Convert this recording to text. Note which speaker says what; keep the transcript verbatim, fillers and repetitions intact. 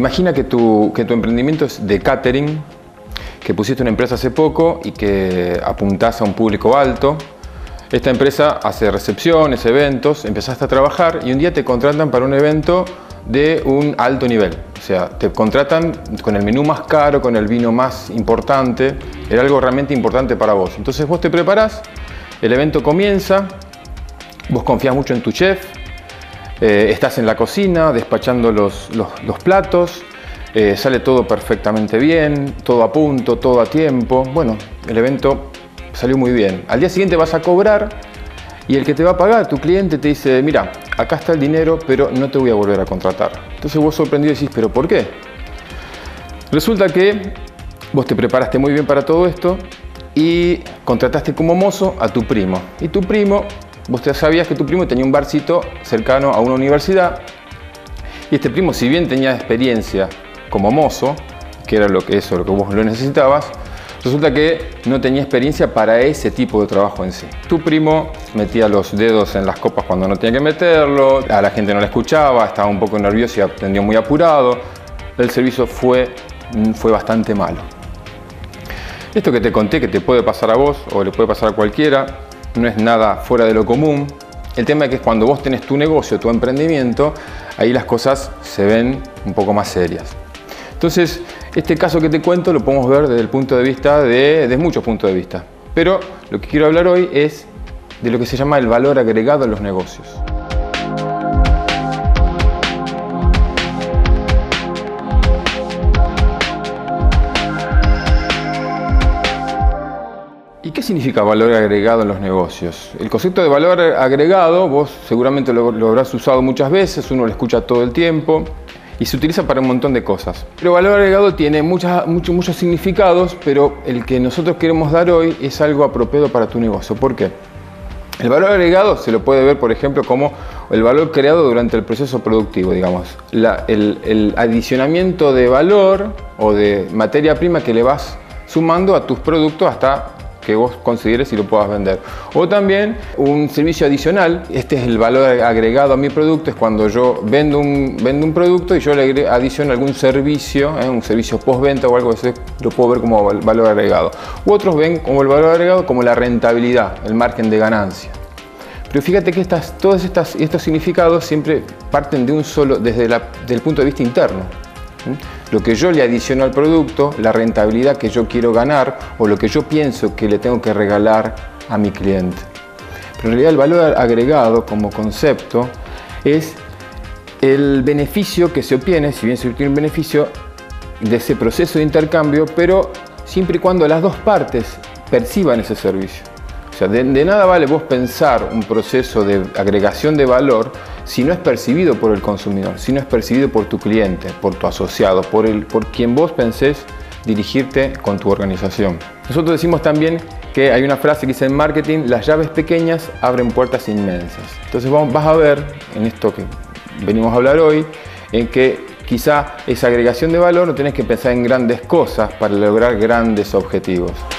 Speaker 1: Imagina que tu, que tu emprendimiento es de catering, que pusiste una empresa hace poco y que apuntás a un público alto. Esta empresa hace recepciones, eventos, empezaste a trabajar y un día te contratan para un evento de un alto nivel. O sea, te contratan con el menú más caro, con el vino más importante. Era algo realmente importante para vos. Entonces vos te preparás, el evento comienza, vos confías mucho en tu chef, eh, estás en la cocina despachando los, los, los platos, eh, sale todo perfectamente bien, todo a punto, todo a tiempo. Bueno, el evento salió muy bien. Al día siguiente vas a cobrar y el que te va a pagar, tu cliente, te dice: mira, acá está el dinero, pero no te voy a volver a contratar. Entonces vos sorprendido decís: ¿pero por qué? Resulta que vos te preparaste muy bien para todo esto y contrataste como mozo a tu primo. Y tu primo, vos te sabías que tu primo tenía un barcito cercano a una universidad. Y este primo, si bien tenía experiencia como mozo, que era lo que, eso, lo que vos lo necesitabas, resulta que no tenía experiencia para ese tipo de trabajo en sí. Tu primo metía los dedos en las copas cuando no tenía que meterlo, a la gente no le escuchaba, estaba un poco nervioso y atendió muy apurado. El servicio fue, fue bastante malo. Esto que te conté, que te puede pasar a vos o le puede pasar a cualquiera, no es nada fuera de lo común. El tema es que cuando vos tenés tu negocio, tu emprendimiento, ahí las cosas se ven un poco más serias. Entonces, este caso que te cuento lo podemos ver desde el punto de vista de, de muchos puntos de vista. Pero lo que quiero hablar hoy es de lo que se llama el valor agregado en los negocios. ¿Y qué significa valor agregado en los negocios? El concepto de valor agregado, vos seguramente lo, lo habrás usado muchas veces, uno lo escucha todo el tiempo y se utiliza para un montón de cosas. Pero valor agregado tiene muchas, muchos, muchos significados, pero el que nosotros queremos dar hoy es algo apropiado para tu negocio. ¿Por qué? El valor agregado se lo puede ver, por ejemplo, como el valor creado durante el proceso productivo, digamos. La, el, el adicionamiento de valor o de materia prima que le vas sumando a tus productos hasta que vos consideres y lo puedas vender. O también un servicio adicional. Este es el valor agregado a mi producto, es cuando yo vendo un, vendo un producto y yo le adiciono algún servicio, ¿eh? un servicio postventa o algo así, lo puedo ver como valor agregado. U otros ven como el valor agregado como la rentabilidad, el margen de ganancia. Pero fíjate que estas, todos estas, estos significados siempre parten de un solo, desde la, del punto de vista interno. Lo que yo le adiciono al producto, la rentabilidad que yo quiero ganar o lo que yo pienso que le tengo que regalar a mi cliente. Pero en realidad el valor agregado como concepto es el beneficio que se obtiene, si bien se obtiene un beneficio de ese proceso de intercambio, pero siempre y cuando las dos partes perciban ese servicio. O sea, de, de nada vale vos pensar un proceso de agregación de valor si no es percibido por el consumidor, si no es percibido por tu cliente, por tu asociado, por, el, por quien vos pensés dirigirte con tu organización. Nosotros decimos también que hay una frase que dice en marketing: las llaves pequeñas abren puertas inmensas. Entonces vamos, vas a ver en esto que venimos a hablar hoy, en que quizá esa agregación de valor no tenés que pensar en grandes cosas para lograr grandes objetivos.